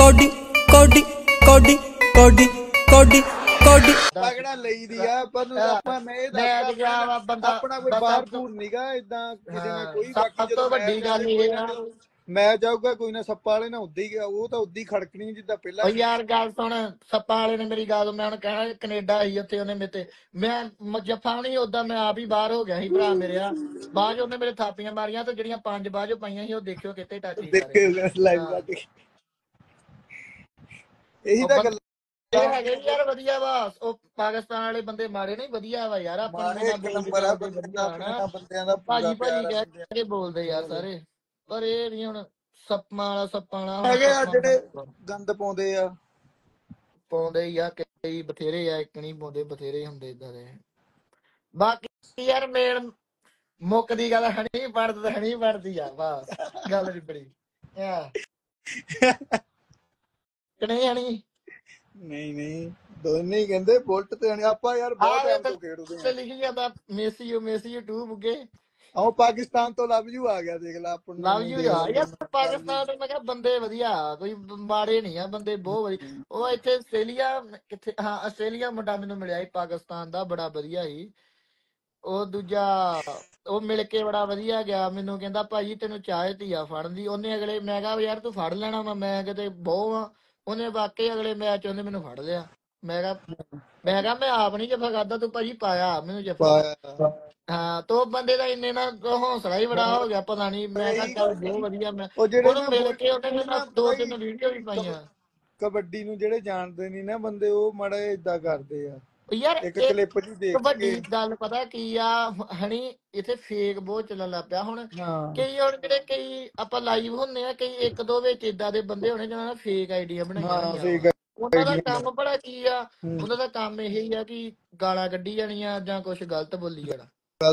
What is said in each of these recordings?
Cody ਕੋਡੀ ਕੋਡੀ ਕੋਡੀ ਕੋਡੀ ਕੋਡੀ ਪਗੜਾ ਲਈ ਦੀ ਆ ਪਰ ਆਪਾਂ ਮੈਂ ਇਹ ਮੈਂ ਗਿਆ ਵਾ ਬੰਦਾ ਆਪਣਾ ਕੋਈ ਬਾਹਰ ਭੂਰ ਨੀਗਾ ਇਦਾਂ ਕਿਸੇ ਨਾਲ ਕੋਈ ਬਾਕੀ ਸਭ ਤੋਂ ਵੱਡੀ ਗੱਲ ਇਹ ਆ ਮੈਂ ਜਾਊਗਾ ਕੋਈ ਨਾ ਸੱਪਾ ਵਾਲੇ ਨਾ ਉੱਦਾਂ ਹੀ ਉਹ ਤਾਂ ਉੱਦਾਂ ਹੀ ਖੜਕਣੀ ਜਿੱਦਾਂ ਪਹਿਲਾਂ ਓ ਯਾਰ ਗੱਲ ਸੁਣ ਸੱਪਾਂ ਵਾਲੇ ਨੇ ਮੇਰੀ ਗੱਲ ਮੈਂ ਹੁਣ ਕਹਿਣਾ ਕੈਨੇਡਾ ਸੀ ਉੱਥੇ ਉਹਨੇ ਮੇਰੇ ਤੇ ਮੈਂ ਜੱਫਾ ਨਹੀਂ ਉਦਾਂ ਮੈਂ ਆਪ ਹੀ ਬਾਹਰ ਹੋ ਗਿਆ ਸੀ ਭਰਾ ਮੇਰੇ ਆ ਬਾਅਦ ਉਹਨੇ ਮੇਰੇ ਥਾਪੀਆਂ ਮਾਰੀਆਂ ਤੇ ਜਿਹੜੀਆਂ 5 ਬਾਅਦ ਪਾਈਆਂ ਸੀ ਉਹ ਦੇਖਿਓ ਕਿਤੇ ਟਾਚੀ ਦੇਖਿਓ ਲਾਈਵ ਕੱਟ ਇਹੀ ਤਾਂ ਗੱਲ ਇਹ ਹੈਗੇ ਯਾਰ ਵਧੀਆ ਵਾ ਉਹ ਪਾਕਿਸਤਾਨ ਵਾਲੇ ਬੰਦੇ ਮਾਰੇ ਨਹੀਂ ਵਧੀਆ ਵਾ ਯਾਰ ਆਪਾਂ ਬੰਦਿਆਂ ਦਾ ਭਾਜੀ ਕਹਿ ਕੇ ਬੋਲਦੇ ਯਾਰ ਸਾਰੇ ਪਰ ਇਹ ਨਹੀਂ ਹੁਣ ਸੱਪਾਂ ਵਾਲਾ ਹੈਗੇ ਆ ਜਿਹੜੇ ਗੰਦ ਪਾਉਂਦੇ ਆ ਹੀ ਆ ਕਈ ਬਥੇਰੇ ਆ ਇੱਕ ਨਹੀਂ ਪਾਉਂਦੇ ਬਥੇਰੇ ਹੁੰਦੇ ਇਦਾਂ ਦੇ ਬਾਕੀ ਯਾਰ ਮੇਨ ਮੁੱਕ ਦੀ ਗੱਲ ਹਣੀ ਪੜਦੀ ਆ ਬਸ ਗੱਲ ਨਹੀਂ ਬੜੀ ਨਹੀਂ ਹਣੀ ਨਹੀਂ ਦੋਨੇ ਹੀ ਕਹਿੰਦੇ ਬੁਲਟ ਤੇ ਆਪਾਂ ਯਾਰ ਬਹੁਤ ਟਾਈਮ ਤੋਂ ਖੇਡਦੇ ਲਿਖੀ ਜਾਂਦਾ ਮੇਸੀ 2 ਬੁੱਗੇ ਆਹ ਪਾਕਿਸਤਾਨ ਤੋਂ ਲਵ ਯੂ ਆ ਗਿਆ ਦੇਖ ਲੈ ਆਪਾਂ ਨੂੰ ਲਵ ਯੂ ਯਾਰ ਪਾਕਿਸਤਾਨ ਤੋਂ ਮੈਂ ਕਿਹਾ ਬੰਦੇ ਵਧੀਆ ਕੋਈ ਮਾੜੇ ਨਹੀਂ ਆ ਬੰਦੇ ਬਹੁਤ ਵਧੀਆ ਉਹ ਇੱਥੇ ਆਸਟ੍ਰੇਲੀਆ ਕਿੱਥੇ ਹਾਂ ਆਸਟ੍ਰੇਲੀਆ ਮੁੰਡਾ ਮੈਨੂੰ ਮਿਲਿਆ ਸੀ ਪਾਕਿਸਤਾਨ ਦਾ ਬੜਾ ਵਧੀਆ ਸੀ ਉਹ ਦੂਜਾ ਉਹ ਮਿਲ ਕੇ ਬੜਾ ਵਧੀਆ ਗਿਆ ਮੈਨੂੰ ਕਹਿੰਦਾ ਭਾਜੀ ਤੈਨੂੰ ਚਾਹ ਧੀਆ ਫੜਨ ਦੀ ਉਹਨੇ ਅਗਲੇ ਮੈਂ ਕਿਹਾ ਯਾਰ ਤੂੰ ਫੜ ਲੈਣਾ ਵਾ ਮੈਂ ਕਿਤੇ ਬਹੁਤ ਆ ਉਹਨੇ ਵਾਕਈ ਅਗਲੇ ਮੈਚ ਉਹਨੇ ਮੈਨੂੰ ਫੜ ਲਿਆ ਮੈਂ ਕਿਹਾ ਮੈਂ ਆਪ ਨਹੀਂ ਜੱਫਾ ਕਰਦਾ ਤੂੰ ਭਾਜੀ ਪਾਇਆ ਮੈਨੂੰ ਜੱਫਾ ਹਾਂ ਤੋ ਬੰਦੇ ਦਾ ਇੰਨੇ ਨਾ ਹੌਸਲਾ ਹੀ ਬੜਾ ਹੋ ਗਿਆ ਪਤਾ ਨਹੀਂ ਮੈਂ ਕਿਹਾ ਚੱਲ ਬਹੁਤ ਵਧੀਆ ਮੈਂ ਉਹਨੂੰ ਮਿਲ ਕੇ ਉਹਨੇ ਮੈਨੂੰ 2-3 ਵੀਡੀਓ ਵੀ ਪਾਈਆਂ ਕਬੱਡੀ ਨੂੰ ਜਿਹੜੇ ਜਾਣਦੇ ਨਹੀਂ ਨਾ ਬੰਦੇ ਉਹ ਮਾੜਾ ਏਦਾਂ ਕਰਦੇ ਆ ਯਾਰ ਇੱਕ ਕਲਿੱਪ ਜੀ ਦੇਖ ਵੱਡੀ ਗੱਲ ਪਤਾ ਕੀ ਆ ਹਣੀ ਇੱਥੇ ਫੇਕ ਬਹੁਤ ਚੱਲਣ ਲੱਗ ਪਿਆ ਹੁਣ ਕਈ ਹੁਣ ਜਿਹੜੇ ਕਈ ਆਪਾਂ ਲਾਈਵ ਹੁੰਦੇ ਆ ਕਈ 1-2 ਵਿੱਚ ਏਦਾਂ ਦੇ ਬੰਦੇ ਹੋਣੇ ਜਿਹਨਾਂ ਨੇ ਫੇਕ ਆਈਡੀਆ ਬਣਾਈਆਂ ਉਹਨਾਂ ਦਾ ਕੰਮ ਬੜਾ ਕੀ ਆ ਉਹਨਾਂ ਦਾ ਕੰਮ ਇਹ ਹੀ ਆ ਕਿ ਗਾਲਾਂ ਕੱਢੀ ਜਾਣੀਆਂ ਜਾਂ ਕੁਛ ਗਲਤ ਬੋਲੀ ਜਾਣਾ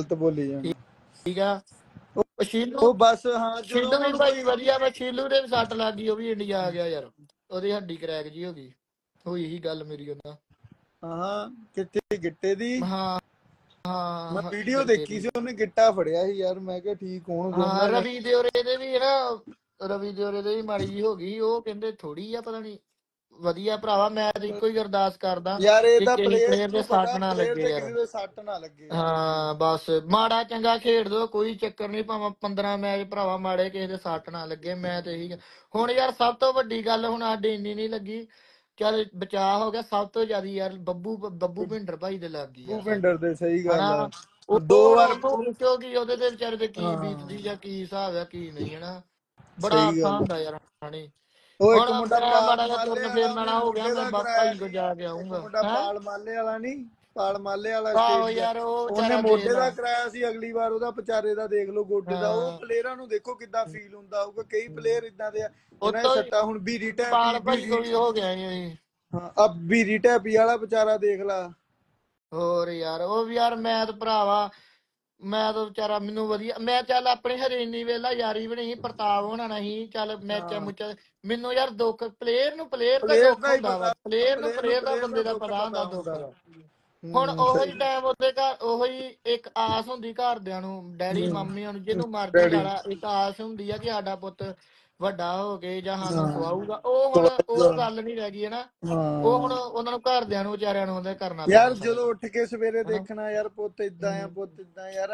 ਠੀਕ ਆ ਉਹ ਬਸ ਹਾਂ ਸ਼ੀਲੂ ਵੀ ਭਾਈ ਵਧੀਆ ਮੈਂ ਸ਼ੀਲੂ ਦੇ ਵੀ ਸੱਟ ਲੱਗ ਗਈ ਉਹ ਵੀ ਇੰਡੀਆ ਆ ਗਿਆ ਯਾਰ ਉਹਦੀ ਹੱਡੀ ਕਰੈਕ ਜੀ ਹੋ ਗਈ ਹੋਈ ਹੀ ਗੱਲ ਮੇਰੀ ਉਹਨਾਂ ਹਾਂ ਕਿੱਥੇ ਗਿੱਟੇ ਦੀ ਹਾਂ ਮੈਂ ਵੀਡੀਓ ਦੇਖੀ ਸੀ ਉਹਨੇ ਗਿੱਟਾ ਫੜਿਆ ਸੀ ਯਾਰ ਮੈਂ ਕਿਹਾ ਠੀਕ ਹੋਣ ਰਵੀ ਦਿਓਰੇ ਦੇ ਵੀ ਰਵੀ ਦਿਓਰੇ ਦੇ ਵੀ ਮਾੜੀ ਜੀ ਹੋ ਗਈ ਉਹ ਕਹਿੰਦੇ ਥੋੜੀ ਆ ਪਤਾ ਨਹੀਂ ਵਧੀਆ ਭਰਾਵਾ ਮੈਂ ਤਾਂ ਇੱਕੋ ਹੀ ਅਰਦਾਸ ਕਰਦਾ ਯਾਰ ਇਹ ਤਾਂ ਪਲੇਅਰ ਦੇ ਸੱਟ ਨਾ ਲੱਗੇ ਯਾਰ ਸੱਟ ਨਾ ਲੱਗੇ ਹਾਂ ਬਸ ਮਾੜਾ ਚੰਗਾ ਖੇਡ ਦੋ ਕੋਈ ਚੱਕਰ ਨਹੀਂ ਭਾਵੇਂ 15 ਮੈਚ ਭਰਾਵਾ ਮਾੜੇ ਕਿਸੇ ਦੇ ਸੱਟ ਨਾ ਲੱਗੇ ਮੈਂ ਤੇ ਇਹੀ ਹੁਣ ਯਾਰ ਸਭ ਤੋਂ ਵੱਡੀ ਗੱਲ ਹੁਣ ਸਾਡੀ ਇੰਨੀ ਨਹੀਂ ਲੱਗੀ ਚੱਲ ਬਚਾਅ ਹੋ ਗਿਆ ਸਭ ਤੋਂ ਜ਼ਿਆਦਾ ਯਾਰ ਬੱਬੂ ਭਿੰਡਰ ਭਾਈ ਦੇ ਲੱਗ ਗਈ ਬੱਬੂ ਭਿੰਡਰ ਦੇ ਸਹੀ ਗੱਲ ਆ ਉਹ 2 ਵਾਰ ਕਿਉਂਕਿ ਉਹਦੇ ਦੇ ਵਿਚਾਰੇ ਦੇ ਕੀ ਬੀਤਦੀ ਜਾਂ ਕੀ ਹਿਸਾਬ ਆ ਕੀ ਨਹੀਂ ਹਨਾ ਬੜਾ ਔਖਾ ਹੁੰਦਾ ਯਾਰ ਹਾਣੀ ਉਹ ਇੱਕ ਮੁੰਡਾ ਬੜਾ ਜਿਹਾ ਤੁਰਨ ਫਿਰਨ ਵਾਲਾ ਹੋ ਗਿਆ ਮੈਂ ਭਾਈ ਕੋ ਜਾ ਕੇ ਆਉਂਗਾ ਮੁੰਡਾ ਪਾਲ ਮਾਲੇ ਵਾਲਾ ਨਹੀਂ ਪਾਲ ਮਾਲੇ ਵਾਲਾ ਆਹੋ ਯਾਰ ਉਹਨੇ ਮੋਢੇ ਦਾ ਕਰਾਇਆ ਸੀ ਅਗਲੀ ਵਾਰ ਉਹਦਾ ਵਿਚਾਰੇ ਦਾ ਦੇਖ ਲਓ ਗੋਡੇ ਦਾ ਉਹ ਪਲੇਅਰਾਂ ਨੂੰ ਦੇਖੋ ਕਿੱਦਾਂ ਫੀਲ ਹੁੰਦਾ ਹੋਊਗਾ ਕਈ ਪਲੇਅਰ ਇਦਾਂ ਦੇ ਆ ਉਹਨਾਂ ਦੇ ਸੱਟਾ ਹੁਣ ਬੀਰੀ ਟੈਪ ਪਾਲ ਭਾਈ ਕੋ ਵੀ ਹੋ ਗਿਆ ਇਹ ਹਾਂ ਅਬ ਬੀਰੀ ਟੈਪੀ ਵਾਲਾ ਵਿਚਾਰਾ ਦੇਖ ਲਾ ਹੋਰ ਯਾਰ ਉਹ ਵੀ ਯਾਰ ਮੈਂ ਤਾਂ ਭਰਾਵਾ ਮੈਂ ਤਾਂ ਵਿਚਾਰਾ ਮੈਨੂੰ ਵਧੀਆ ਮੈਂ ਚੱਲ ਆਪਣੇ ਹਰੇਨੀ ਵੇਲਾ ਯਾਰੀ ਬਣੀ ਪ੍ਰਤਾਪ ਹੋਣਾ ਨਹੀਂ ਚੱਲ ਮੈਚਾਂ ਮੁੱਚਾਂ ਮੈਨੂੰ ਯਾਰ ਦੁੱਖ ਪਲੇਅਰ ਦਾ ਦੁੱਖ ਹੁੰਦਾ ਵਾ ਪਲੇਅਰ ਦਾ ਬੰਦੇ ਦਾ ਪਤਾ ਹੁੰਦਾ ਦੁੱਖ ਹੁਣ ਉਹੀ ਟਾਈਮ ਉਹਦੇ ਘਰ ਉਹੀ ਇੱਕ ਆਸ ਹੁੰਦੀ ਘਰਦਿਆਂ ਨੂੰ ਡੈਡੀ ਮੰਮੀਆਂ ਨੂੰ ਜਿਹਨੂੰ ਮਰਜ਼ੀ ਵਾਲਾ ਇੱਕ ਆਸ ਹੁੰਦੀ ਆ ਕਿ ਸਾਡਾ ਪੁੱਤ ਵੱਡਾ ਹੋ ਕੇ ਜਾਂ ਸਾਨੂੰ ਖਵਾਊਗਾ ਉਹ ਹੁਣ ਉਹ ਗੱਲ ਨਹੀਂ ਰਹਿ ਗਈ ਹੈ ਨਾ ਉਹ ਹੁਣ ਉਹਨਾਂ ਨੂੰ ਘਰਦਿਆਂ ਨੂੰ ਵਿਚਾਰਿਆਂ ਨੂੰ ਉਹਦੇ ਕਰਨਾ ਯਾਰ ਜਦੋਂ ਉੱਠ ਕੇ ਸਵੇਰੇ ਦੇਖਣਾ ਯਾਰ ਪੁੱਤ ਇਦਾਂ ਆ ਪੁੱਤ ਇਦਾਂ ਯਾਰ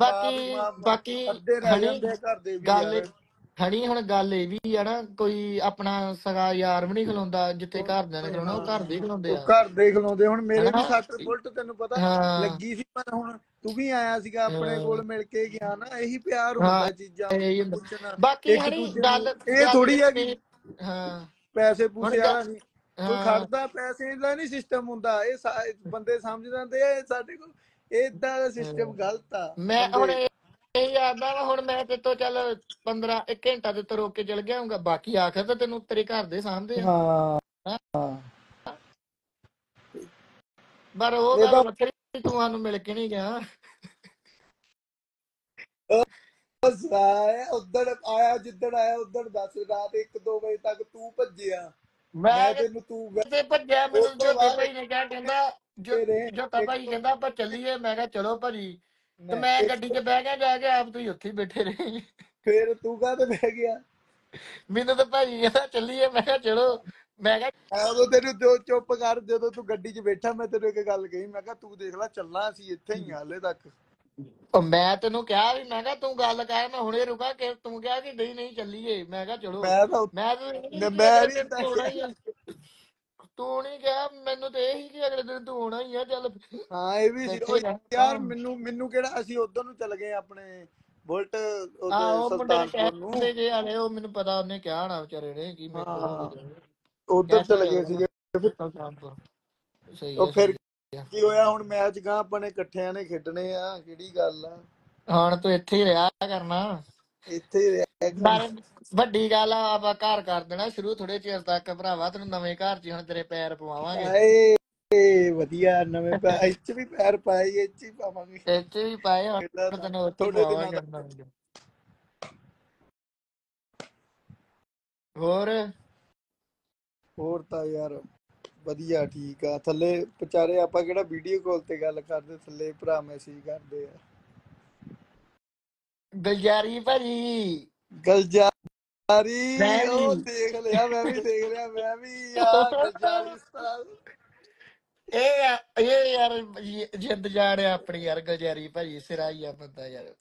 ਬਾਕੀ ਗੱਲ ਹਣੀ ਹੁਣ ਗੱਲ ਇਹ ਵੀ ਆ ਨਾ ਕੋਈ ਆਪਣਾ ਸਗਾ ਯਾਰ ਵੀ ਨਹੀਂ ਖਲੋਂਦਾ ਜਿੱਥੇ ਘਰਦਿਆਂ ਨੇ ਖਲੋਣਾ ਉਹ ਘਰ ਦੇ ਖਲੋਂਦੇ ਆ ਘਰ ਦੇ ਖਲੋਂਦੇ ਹੁਣ ਮੇਰੇ ਵੀ 60 ਬੁਲਟ ਤੈਨੂੰ ਪਤਾ ਲੱਗੀ ਸੀ ਪਰ ਹੁਣ ਤੂੰ ਵੀ ਆਇਆ ਸੀਗਾ ਆਪਣੇ ਕੋਲ ਮਿਲ ਕੇ ਗਿਆ ਨਾ ਇਹੀ ਪਿਆਰ ਹੁੰਦਾ ਚੀਜ਼ਾਂ ਬਾਕੀ ਹਣੀ ਗੱਲ ਇਹ ਥੋੜੀ ਆ ਕਿ ਪੈਸੇ ਪੂਸੇ ਵਾਲਾ ਨਹੀਂ ਕੋਈ ਖੜਦਾ ਪੈਸੇ ਦਾ ਨਹੀਂ ਸਿਸਟਮ ਹੁੰਦਾ ਇਹ ਬੰਦੇ ਸਮਝ ਜਾਂਦੇ ਆ ਸਾਡੇ ਕੋਲ ਏਦਾਂ ਦਾ ਸਿਸਟਮ ਗਲਤ ਆ ਮੈਂ ਹੁਣ ਇਹ ਯਾਦ ਆ ਹੁਣ ਮੈਂ ਤੇ ਤੋਂ ਚੱਲ 1 ਘੰਟਾ ਤੇ ਰੋਕ ਕੇ ਚਲ ਗਿਆ ਹੂੰਗਾ ਬਾਕੀ ਆਖਰ ਤਾਂ ਤੈਨੂੰ ਤੇਰੇ ਘਰ ਦੇ ਸਾਹਮਣੇ ਪਰ ਉਹ ਗੱਲ ਵੱਖਰੀ ਤੂੰ ਸਾਨੂੰ ਮਿਲ ਕੇ ਨਹੀਂ ਗਿਆ ਉਧਰ ਆਇਆ ਜਿੱਦਣ ਆਇਆ ਉਧਰ ਦੱਸ ਰਾਤ 1-2 ਵਜੇ ਤੱਕ ਤੂੰ ਭੱਜਿਆ ਮੈਂ ਤੈਨੂੰ ਭੱਜਿਆ ਮੈਨੂੰ ਜੋਤੇ ਭਾਈ ਨੇ ਕਿਹਾ ਕਹਿੰਦਾ ਜੋਤਾ ਭਾਈ ਕਹਿੰਦਾ ਆਪਾਂ ਚੱਲੀਏ ਮੈਂ ਕਿਹਾ ਚਲੋ ਭਾਜੀ ਤੇ ਮੈਂ ਗੱਡੀ 'ਚ ਬਹਿ ਗਿਆ ਜਾ ਕੇ ਆਪ ਤੁਸੀਂ ਉੱਥੇ ਹੀ ਬੈਠੇ ਰਹੇ ਫੇਰ ਤੂੰ ਕਾਹਤੇ ਬਹਿ ਗਿਆ ਮੈਨੂੰ ਤਾਂ ਭਾਜੀ ਕਹਿੰਦਾ ਚੱਲੀਏ, ਮੈਂ ਕਿਹਾ ਚਲੋ। ਮੈਂ ਕਿਹਾ ਉਦੋਂ ਤੈਨੂੰ ਜੋ ਚੁੱਪ ਕਰ, ਜਦੋਂ ਤੂੰ ਗੱਡੀ 'ਚ ਬੈਠਾ ਮੈਂ ਤੈਨੂੰ ਇੱਕ ਗੱਲ ਕਹੀ, ਮੈਂ ਕਿਹਾ ਤੂੰ ਦੇਖ ਲੈ ਚੱਲਣਾ ਅਸੀਂ ਇੱਥੇ ਹੀ ਆ ਹਾਲੇ ਤੱਕ। ਉਹ ਮੈਂ ਤੈਨੂੰ ਕਿਹਾ ਵੀ, ਮੈਂ ਕਿਹਾ ਤੂੰ ਗੱਲ ਕਰ, ਮੈਂ ਹੁਣੇ ਰੁਕਾ ਕਿ ਤੂੰ ਕਿਹਾ ਕਿ ਨਹੀਂ ਨਹੀਂ ਚੱਲੀਏ। ਮੈਂ ਕਿਹਾ ਚਲੋ। ਮੈਂ ਤਾਂ ਮੈਂ ਤਾਂ ਇਹ ਸੀ ਕਿ ਮੈਂ ਅਗਲੇ ਨਹੀਂ ਦਿਨ ਏਦਾਂ ਤੂੰ ਆਉਣਾ ਕਿਹਾ। ਹੀ ਆ। ਤੂੰ ਨਹੀਂ ਕਿਹਾ, ਮੈਨੂੰ ਤੇ ਇਹ ਸੀ ਕਿ ਅਗਲੇ ਦਿਨ ਤੂੰ ਆਉਣਾ ਹੀ ਆ। ਚੱਲ ਹਾਂ ਇਹ ਵੀ ਸੀ। ਇੱਥੇ ਉਹ ਹੀ ਯਾਰ ਰਹਿਣਾ। ਮੈਨੂੰ ਕਿਹੜਾ, ਅਸੀਂ ਉਧਰ ਨੂੰ ਚੱਲ ਗਏ ਆਪਣੇ ਬੁਲਟ ਉਹਦੇ ਉਹ ਮੁੰਡੇ ਨੇ ਸੁਲਤਾਨਪੁਰ ਨੂੰ। ਕਹਿੰਦੇ ਜੇ ਆਲੇ, ਉਹ ਮੈਨੂੰ ਪਤਾ ਉਹਨੇ ਕਿਹਾ ਹੋਣਾ ਵਿਚਾਰੇ ਨੇ ਕਿ ਮੇਰੇ ਕੋਲ ਹੋ ਹਾਂ ਜਾਵੇ। ਉਧਰ ਕਹਿਤਾ ਚਲੇ ਗਏ ਜਾਊਗਾ ਸੀਗੇ। ਸੁਲਤਾਨਪੁਰ। ਸਹੀ ਉਹ ਹੈ ਫਿਰ ਸਹੀ ਹੈ। ਕੀ ਹੋਇਆ ਹੁਣ, ਮੈਚ ਗਾਂ ਆਪਾਂ ਨੇ ਇਕੱਠਿਆਂ ਨੇ ਖੇਡਣੇ ਆ, ਕਿਹੜੀ ਗੱਲ ਆ। ਹੁਣ ਤੂੰ ਇੱਥੇ ਹੀ ਰਿਹਾ ਕਰਨਾ। ਇੱਥੇ ਹੀ ਰਹਿ ਕਰਨਾ। ਨਾਲੇ ਵੱਡੀ ਗੱਲ ਆ, ਆਪਾਂ ਘਰ ਕਰ ਦੇਣਾ ਸ਼ੁਰੂ ਥੋੜੇ ਚਿਰ ਤੱਕ ਭਰਾਵਾ। ਤੈਨੂੰ ਨਵੇਂ ਘਰ 'ਚ ਹੁਣ ਤੇਰੇ ਪੈਰ ਪਵਾਵਾਂਗੇ। ਆਏ ਵਧੀਆ, ਨਵੇਂ ਪੈਰ ਇੱਚ ਵੀ ਪੈਰ ਪਾਏ, ਇੱਚ ਹੀ ਪਾਵਾਂਗੇ। ਇੱਥੇ ਵੀ ਪਾਏ, ਹੁਣ ਇਹਦਾ ਤੈਨੂੰ ਉੱਥੇ ਹੀ ਥੋੜੇ ਦਿਨਾਂ ਪਵਾਵਾਂਗੇ। ਦਾ। ਹੋਰ ਤਾਂ ਯਾਰ ਵਧੀਆ ਠੀਕ ਆ। ਥੱਲੇ ਵਿਚਾਰੇ ਆਪਾਂ ਕਿਹੜਾ ਵੀਡੀਓ ਕਾਲ ਤੇ ਗੱਲ ਕਰਦੇ, ਥੱਲੇ ਭਰਾ ਮੈਸੇਜ ਕਰਦੇ ਆ। ਗਲਜਾਰੀ ਭਾਜੀ। ਗਲਜਾਰੀ, ਮੈਂ ਉਹ ਵੀ ਦੇਖ ਲਿਆ, ਮੈਂ ਵੀ ਦੇਖ ਲਿਆ, ਮੈਂ ਵੀ ਆ ਗਲਜਾਰੀ ਉਸਤਾਦ। ਇਹ ਯਾਰ ਜਿੰਦ ਜਾਣ ਆ ਆਪਣੀ ਯਾਰ। ਗਲਜਾਰੀ ਭਾਜੀ ਸਿਰਾ ਹੀ ਆ ਬੰਦਾ ਯਾਰ।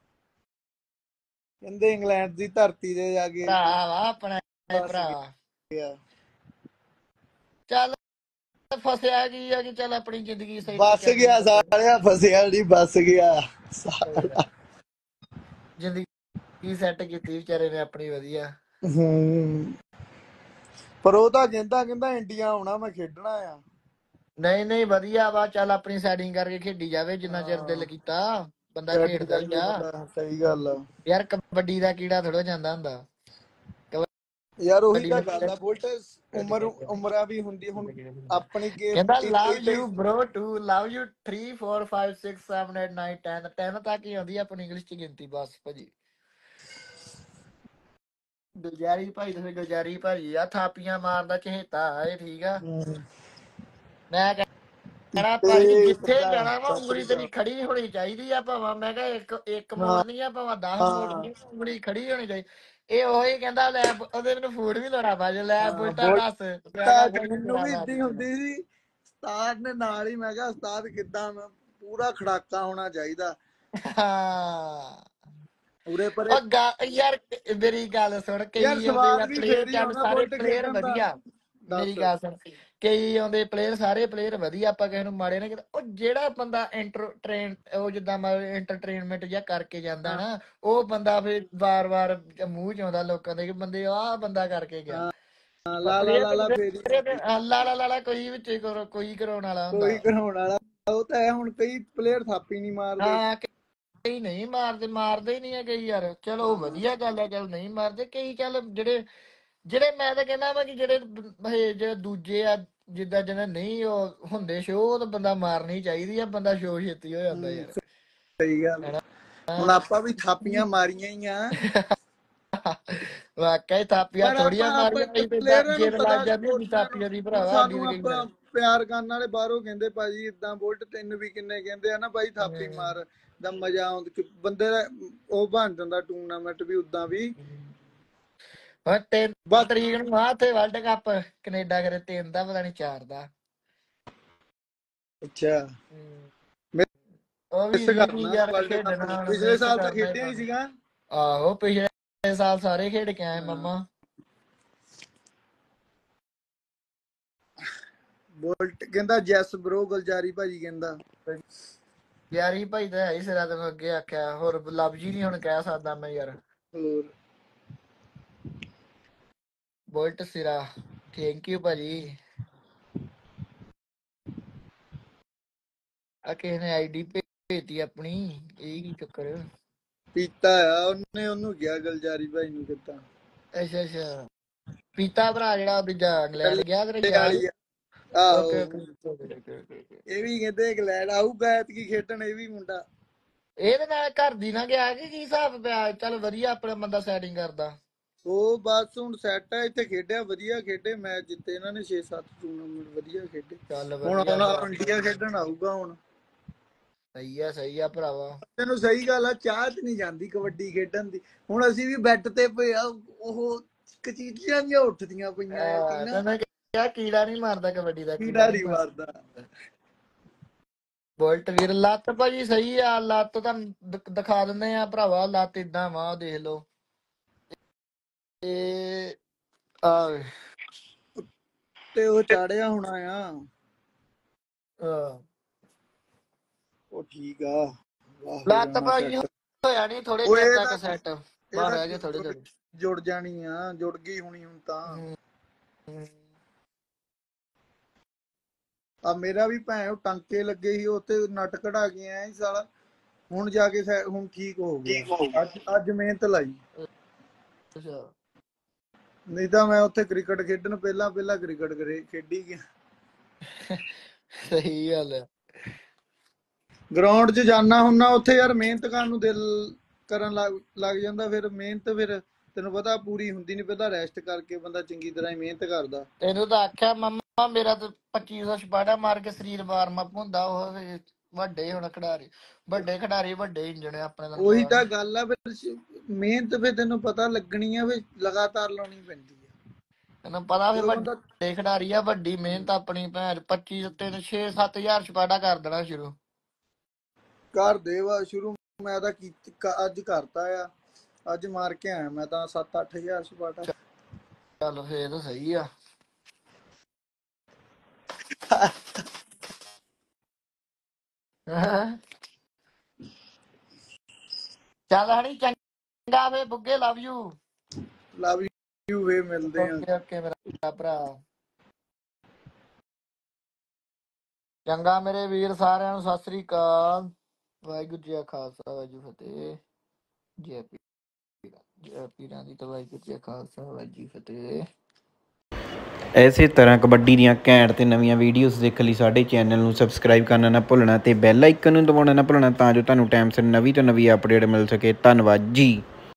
ਕਹਿੰਦੇ ਇੰਗਲੈਂਡ ਦੀ ਧਰਤੀ ਤੇ ਜਾ ਕੇ ਭਰਾ ਵਾ ਆਪਣਾ ਇਹ ਫਸ ਭਰਾ। ਗਿਆ। ਚੱਲ ਫਸਿਆ ਕੀ ਆ ਕਿ ਚੱਲ ਆਪਣੀ ਜ਼ਿੰਦਗੀ ਸੈੱਟ ਬਸ ਕਰਨੀ ਗਿਆ ਬੰਦੇ ਨੇ। ਸਾਲਿਆ, ਫਸਿਆ ਨਹੀਂ, ਬਸ ਗਿਆ ਸਹੀ ਗੱਲ। ਸਾਲਾ। ਜ਼ਿੰਦਗੀ ਸੈੱਟ ਕੀਤੀ ਵਿਚਾਰੇ ਨੇ ਆਪਣੀ ਵਧੀਆ। ਪਰ ਉਹ ਤਾਂ ਕਹਿੰਦਾ ਇੰਡੀਆ ਆਉਣਾ, ਮੈਂ ਖੇਡਣਾ ਆ। ਨਹੀਂ ਨਹੀਂ ਵਧੀਆ ਵਾ। ਚੱਲ ਆਪਣੀ ਸੈਟਿੰਗ ਕਰਕੇ ਖੇਡੀ ਜਾਵੇ ਜਿੰਨਾ ਚਿਰ ਦਿਲ ਹਾਂ ਕੀਤਾ। ਬੰਦਾ ਸੈਟਿੰਗ ਖੇਡਦਾ ਹੀ ਕਰਕੇ ਆ ਬੰਦਾ, ਸਹੀ ਗੱਲ ਆ ਯਾਰ। ਕਬੱਡੀ ਦਾ ਕੀੜਾ ਥੋੜਾ ਜਾਂਦਾ ਹੁੰਦਾ। ਯਾਰ। ਉਹੀ ਕਬੱਡੀ ਤਾਂ ਨੂੰ ਗੱਲ ਆ ਬੁਲਟ। ਉਮਰਾਂ ਵੀ ਹੁੰਦੀ ਹੁਣ ਆਪਣੀ ਗੇਮ ਕਹਿੰਦਾ ਟੀਮ ਲਵ ਲਈ ਤਾਂ। You bro too love you 3 4 5 6 7 8 9 10 10 ਤੱਕ ਹੀ ਆਉਂਦੀ ਆਪਣੀ ਇੰਗਲਿਸ਼ ਚ ਗਿਣਤੀ ਬਸ ਭਾਜੀ। ਗੁਲਜਾਰੀ ਭਾਈ, ਤੁਸੀਂ ਗੁਲਜਾਰੀ ਭਾਜੀ ਆ। ਥਾਪੀਆਂ ਮਾਰਦਾ ਚਹੇਤਾ ਇਹ ਠੀਕ ਆ। ਮੈਂ ਕਹਿਣਾ ਭਾਜੀ ਤੇ ਜਿੱਥੇ ਜਾਣਾ ਵਾ ਸਤਿ ਉਂਗਲੀ ਸ੍ਰੀ ਤੇਰੀ ਅਕਾਲ। ਖੜੀ ਹੋਣੀ ਚਾਹੀਦੀ ਆ। ਭਾਵੇਂ ਮੈਂ ਕਿਹਾ ਇੱਕ ਹਾਂ ਮੋੜਨੀ ਆ, ਭਾਵੇਂ 10 ਹਾਂ ਮੋੜਨੀ, ਉਂਗਲੀ ਖੜੀ ਹੋਣੀ ਚਾਹੀਦੀ। ਇਹ ਉਹੀ ਕਹਿੰਦਾ ਲੈ ਉਹਦੇ ਮੈਨੂੰ ਫੂਡ ਵੀ ਲੋੜਾ ਪਾ ਜੇ। ਲੈ ਹਾਂ ਬੁਲਟਾ ਦੱਸ। ਮੈਂ ਕਿਹਾ ਬੁਲਟ ਕੋਈ ਨੀ ਮੈਨੂੰ ਤੇਰਾ ਵੀ ਮੈਂ ਇਦਾਂ ਹੁੰਦੀ ਸੀ। ਉਸਤਾਦ ਨੇ ਨਾਲ ਹੀ, ਮੈਂ ਕਿਹਾ ਉਸਤਾਦ ਕਿੱਦਾਂ, ਮੈਂ ਪੂਰਾ ਖੜਾਕਾ ਹੋਣਾ ਚਾਹੀਦਾ ਹਾਂ ਉਰੇ ਪਰੇ। ਯਾਰ ਮੇਰੀ ਗੱਲ ਸੁਣ। ਯਾਰ ਕਈ ਆਉਂਦੇ ਸਵਾਦ ਆ ਵੀ ਪਲੇਅਰ, ਫੇਰ ਹੀ ਚੱਲ ਆਉਣਾ ਸਾਰੇ ਬੁਲਟ ਪਲੇਅਰ ਖੇਡਣ ਦਾ। ਵਧੀਆ। ਮੇਰੀ ਦੱਸ। ਗੱਲ ਸੁਣ। ਕਈ ਆਉਂਦੇ ਪਲੇਅਰ, ਸਾਰੇ ਪਲੇਅਰ ਵਧੀਆ। ਆਪਾਂ ਕਿਸੇ ਨੂੰ ਮਾੜੇ ਨਾ ਕਹਿੰਦੇ। ਉਹ ਜਿਹੜਾ ਬੰਦਾ ਉਹ ਜਿੱਦਾਂ ਐਂਟਰਟੇਨਮੈਂਟ ਜਿਹਾ ਕਰਕੇ ਜਾਂਦਾ ਹਾਂ ਨਾ, ਉਹ ਬੰਦਾ ਫਿਰ ਵਾਰ-ਵਾਰ ਮੂੰਹ ਚ ਆਉਂਦਾ ਲੋਕਾਂ ਦੇ ਕਿ ਬੰਦੇ ਆਹ ਬੰਦਾ ਕਰਕੇ ਗਿਆ। ਹਾਂ, ਲਾ ਫੇਰ ਹੀ ਆਉਂਦੀ। ਪਲੇਅਰ ਲਾਲਾ ਕੋਈ ਵਿੱਚ ਕੋਈ ਕਰਾਉਣ ਵਾਲਾ ਹੁੰਦਾ। ਕੋਈ ਕਰਾਉਣ ਵਾਲਾ। ਉਹ ਤਾਂ ਹੈ, ਹੁਣ ਕਈ ਪਲੇਅਰ ਥਾਪੀ ਨਹੀਂ ਮਾਰਦੇ। ਹਾਂ ਕਈ ਨਹੀਂ ਮਾਰਦੇ ਹੀ ਨਹੀਂ ਹੈ ਕਈ ਯਾਰ। ਚਲੋ ਹਾਂ ਵਧੀਆ ਗੱਲ ਹੈ। ਚੱਲ ਨਹੀਂ ਮਾਰਦੇ ਕਈ। ਚੱਲ ਜਿਹੜੇ ਮੈਂ ਤਾਂ ਕਹਿੰਦਾ ਵਾ ਕਿ ਜਿਹੜੇ ਦੂਜੇ ਆ, ਜਿੱਦਾਂ ਜਿਹਨੇ ਨਹੀਂ ਉਹ ਹੁੰਦੇ ਸ਼ੋਅ, ਉਹ ਤਾਂ ਬੰਦਾ ਮਾਰਨੀ ਚਾਹੀਦੀ ਆ। ਬੰਦਾ ਸ਼ੋਅ ਛੇਤੀ ਹੋ ਜਾਂਦਾ ਯਾਰ। ਸਹੀ ਗੱਲ। ਹੈਨਾ। ਹੁਣ ਆਪਾਂ ਵੀ ਥਾਪੀਆਂ ਮਾਰੀਆਂ ਹੀ ਆ। ਵਾਕਿਆ ਥਾਪੀਆਂ ਪਰ ਥੋੜੀਆਂ ਆਪਾਂ ਮਾਰੀਆਂ। ਅਸੀਂ ਤਾਂ ਪਲੇਅਰਾਂ ਨੂੰ ਜਿੱਦ ਲੱਗ ਪਤਾ, ਜਾਂਦੀ ਹੁੰਦੀ ਸਪੋਰਟਸਮੈਨ ਨੂੰ। ਥਾਪੀਆਂ ਦੀ ਹੁਣ ਭਰਾਵਾ ਸਾਡੀ ਸਾਨੂੰ ਤੇ ਕਈ ਵਾਰ। ਆਪਾਂ ਪਿਆਰ ਕਰਨ ਵਾਲੇ ਬਾਹਰੋਂ ਕਹਿੰਦੇ ਭਾਜੀ ਇਦਾਂ ਬੁਲਟ ਤੈਨੂੰ ਵੀ ਕਿੰਨੇ ਕਹਿੰਦੇ ਆ ਨਾ ਭਾਈ ਥਾਪੀ ਮਾਰ ਦਾ ਮਜ਼ਾ ਆਉਂਦਾ ਕਿ ਬੰਦੇ ਦਾ ਉਹ ਬਣ ਜਾਂਦਾ ਟੂਰਨਾਮੈਂਟ ਵੀ ਉਦਾਂ ਵੀ। ਹੁਣ 3 ਬਸ ਤਰੀਕ ਨੂੰ ਆ ਉੱਥੇ ਵਰਲਡ ਕੱਪ ਕੈਨੇਡਾ ਕਰੇ 3 ਦਾ ਪਤਾ ਨਹੀਂ 4 ਦਾ। ਅੱਛਾ ਉਹ ਵੀ ਮਿਸ ਰੀਤ ਕਰਨਾ ਯਾਰ ਵਰਲਡ ਕੱਪ ਖੇਡਣਾ ਹੁਣ ਪਿਛਲੇ ਮਿਸ ਸਾਲ ਤਾਂ ਕਰਨਾ ਹੀ ਖੇਡਿਆ ਹੀ ਪੈਣਾ। ਸੀਗਾ। ਆਹੋ ਪਿਛਲੇ ਸਾਲ ਸਾਰੇ ਖੇਡ ਕੇ ਆਏ ਮੰਮਾ। ਬੁਲਟ ਕਹਿੰਦਾ ਜੈਸ ਬ్రో, ਗੁਲਜਾਰੀ ਭਾਜੀ ਕਹਿੰਦਾ। ਯਾਰੀ ਭਾਈ ਤਾਂ ਹੈ ਹੀ ਸਿਰਾ। ਤੈਨੂੰ ਅੱਗੇ ਆਖਿਆ ਹੋਰ ਲਫ਼ਜ਼ ਹੀ ਨਹੀਂ ਹੁਣ ਕਹਿ ਸਕਦਾ ਮੈਂ ਯਾਰ। ਹੋਰ ਬੁਲਟ ਸਿਰਾ। ਥੈਂਕ ਯੂ ਭਾਜੀ। ਆ ਕਿਸੇ ਨੇ ਆਈਡੀ ਭੇਜਤੀ ਆਪਣੀ। ਇਹ ਕੀ ਚੱਕਰ। ਪੀਤਾ ਆ ਉਹਨੇ, ਉਹਨੂੰ ਕਿਹਾ ਗੁਲਜਾਰੀ ਭਾਈ ਨੂੰ ਕਿੱਦਾਂ। ਅੱਛਾ ਅੱਛਾ। ਪੀਤਾ ਭਰਾ ਜਿਹੜਾ ਦੂਜਾ ਇੰਗਲੈਂਡ ਗਿਆ ਤੇਰਾ ਯਾਰ। ਵਾਲੀ ਆ। ਆਹੋ ਓਕੇ ਓਕੇ। ਇਹ ਵੀ ਕਹਿੰਦੇ ਇੰਗਲੈਂਡ ਆਊਗਾ ਐਤਕੀ ਖੇਡਣ, ਇਹ ਵੀ ਮੁੰਡਾ। ਇਹਦੇ ਨਾਲ ਘਰ ਦੀ ਨਾ ਗਿਆ ਕਿ ਕੀ ਹਿਸਾਬ ਪਿਆ। ਚੱਲ ਵਧੀਆ ਆਪਣਾ ਬੰਦਾ ਸੈਟਿੰਗ ਕਰਦਾ। ਉਹ ਬਸ ਹੁਣ ਸੈੱਟ ਆ। ਇੱਥੇ ਖੇਡਿਆ, ਵਧੀਆ ਖੇਡੇ, ਮੈਚ ਜਿੱਤੇ ਇਹਨਾਂ ਨੇ 6-7 ਟੂਰਨਾਮੈਂਟ ਵਧੀਆ ਖੇਡੇ। ਚੱਲ ਹੁਣ ਵਧੀਆ ਆਉਣਾ ਭਰਾ। ਇੰਡੀਆ ਖੇਡਣ ਆਊਗਾ ਹੁਣ। ਸਹੀ ਆ ਭਰਾਵਾ। ਤੈਨੂੰ ਸਹੀ ਗੱਲ ਆ, ਚਾਹ ਚ ਨਹੀਂ ਜਾਂਦੀ ਕਬੱਡੀ ਖੇਡਣ ਦੀ। ਹੁਣ ਅਸੀਂ ਵੀ ਬੈੱਡ ਤੇ ਪਏ ਆ, ਉਹ ਕਚੀਚੀਆਂ ਜਿਹੀਆਂ ਉੱਠਦੀਆਂ ਪਈਆਂ ਆ ਕਿ ਨਾ, ਮੈਂ ਕਿਹਾ ਕੀੜਾ ਨਹੀਂ ਮਾਰਦਾ ਕਬੱਡੀ ਦਾ, ਕੀੜਾ ਨਹੀਂ ਮਾਰਦਾ। ਬੁਲਟ ਵੀਰ ਲੱਤ ਭਾਜੀ ਸਹੀ ਆ, ਲੱਤ ਤੁਹਾਨੂੰ ਦਿਖਾ ਦਿੰਦੇ ਆ ਭਰਾਵਾ, ਲੱਤ ਇਦਾਂ ਵਾ ਦੇਖ ਲਓ। ਤੇ ਤੇ ਉਹ ਚਾੜਿਆ ਹੋਣਾ ਆ। ਉਹ ਠੀਕ ਆ। ਲੱਤ ਭਾਜੀ ਹੋਇਆ ਨਹੀਂ ਥੋੜੇ ਚਿਰ ਤੱਕ ਸੈੱਟ, ਬਾਹਰ ਰਹਿ ਗਏ ਥੋੜੇ ਥੋੜੇ, ਜੁੜ ਜਾਣੀ ਆ, ਜੁੜ ਗਈ ਹੋਣੀ ਹੁਣ ਤਾਂ। ਆ ਮੇਰਾ ਵੀ ਭੈਣ ਟਾਂਕੇ ਲੱਗੇ ਸੀ ਉੱਥੇ, ਨਟ ਕਢਾ ਕੇ ਆਇਆ ਸੀ ਸਾਲਾ, ਹੁਣ ਜਾ ਕੇ ਹੁਣ ਠੀਕ ਹੋ ਗਿਆ। ਅੱਜ ਮਿਹਨਤ ਲਾਈ, ਨਹੀਂ ਤਾਂ ਮੈਂ ਉੱਥੇ ਕ੍ਰਿਕਟ ਖੇਡਣ ਪਹਿਲਾਂ ਕ੍ਰਿਕਟ ਖੇਡੀ ਗਿਆ। ਸਹੀ ਗੱਲ ਹੈ। ਗਰਾਊਂਡ 'ਚ ਜਾਣਾ ਹੁੰਨਾ ਉੱਥੇ ਯਾਰ, ਮਿਹਨਤ ਕਰਨ ਨੂੰ ਦਿਲ ਕਰਨ ਲੱਗ ਜਾਂਦਾ। ਫਿਰ ਮਿਹਨਤ ਫਿਰ ਤੈਨੂੰ ਪਤਾ ਪੂਰੀ ਹੁੰਦੀ ਨਹੀਂ, ਪਹਿਲਾਂ ਰੈਸਟ ਕਰਕੇ ਬੰਦਾ ਚੰਗੀ ਤਰ੍ਹਾਂ ਹੀ ਮਿਹਨਤ ਕਰਦਾ। ਤੈਨੂੰ ਤਾਂ ਆਖਿਆ ਮੰਮਾ ਮੇਰਾ ਤਾਂ 2500 ਛਪਾੜਾ ਮਾਰ ਕੇ ਸਰੀਰ ਵਾਰਮ ਅਪ ਹੁੰਦਾ। ਉਹ ਵੱਡੇ ਹੁਣ ਖਿਡਾਰੀ, ਵੱਡੇ ਇੰਜਣ ਆਪਣੇ। ਉਹੀ ਤਾਂ ਗੱਲ ਆ, ਫਿਰ ਮਿਹਨਤ ਫਿਰ ਤੈਨੂੰ ਪਤਾ ਲੱਗਣੀ ਆ, ਫਿਰ ਲਗਾਤਾਰ ਲਾਉਣੀ ਪੈਂਦੀ ਆ। ਤੈਨੂੰ ਪਤਾ ਫਿਰ ਵੱਡੇ ਖਿਡਾਰੀ ਆ, ਵੱਡੀ ਮਿਹਨਤ ਆਪਣੀ ਭੈਣ 25 3 6 7000 ਛਪਾੜਾ ਕਰ ਦੇਣਾ ਸ਼ੁਰੂ ਕਰ ਦੇਵਾ ਸ਼ੁਰੂ। ਮੈਂ ਤਾਂ ਅੱਜ ਕਰਤਾ ਆ, ਅੱਜ ਮਾਰ ਕੇ ਆਇਆ ਮੈਂ ਤਾਂ 7-8 ਹਜ਼ਾਰ ਛਪਾੜਾ। ਚੱਲ ਫੇਰ ਤਾਂ ਸਹੀ ਆ। ਚੱਲ ਹਣੀ ਚੰਗਾ ਵੇ ਬੁੱਗੇ, ਲਵ ਯੂ ਵੇ, ਮਿਲਦੇ ਆ। ਓਕੇ ਮੇਰਾ ਭਰਾ, ਚੰਗਾ ਮੇਰੇ ਵੀਰ, ਸਾਰਿਆਂ ਨੂੰ ਸਤਿ ਸ੍ਰੀ ਅਕਾਲ। ਵਾਹਿਗੁਰੂ ਜੀ ਕਾ ਖਾਲਸਾ, ਵਾਹਿਗੁਰੂ ਫਤਿਹ। ਜੈ ਪੀਰਾਂ ਦੀ ਤਾਂ ਵਾਹਿਗੁਰੂ ਜੀ ਕਾ ਖਾਲਸਾ, ਵਾਹਿਗੁਰੂ ਜੀ ਫਤਿਹ। ਇਸੇ ਤਰ੍ਹਾਂ ਕਬੱਡੀ ਦੀਆਂ ਘੈਂਟ ਤੇ ਨਵੀਆਂ ਵੀਡੀਓਜ਼ ਦੇਖਣ ਲਈ ਸਾਡੇ ਚੈਨਲ ਨੂੰ ਸਬਸਕ੍ਰਾਈਬ ਕਰਨਾ ਨਾ ਭੁੱਲਣਾ ਤੇ ਬੈਲ ਆਈਕਨ ਨੂੰ ਦਬਾਉਣਾ ਨਾ ਭੁੱਲਣਾ, ਤਾਂ ਜੋ ਤੁਹਾਨੂੰ ਟਾਈਮ ਸਿਰ ਨਵੀਂ ਤੋਂ ਨਵੀਂ ਅਪਡੇਟ ਮਿਲ ਸਕੇ। ਧੰਨਵਾਦ ਜੀ।